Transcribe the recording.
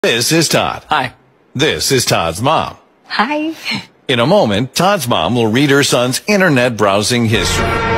This is Todd. Hi. This is Todd's mom. Hi. In a moment, Todd's mom will read her son's internet browsing history.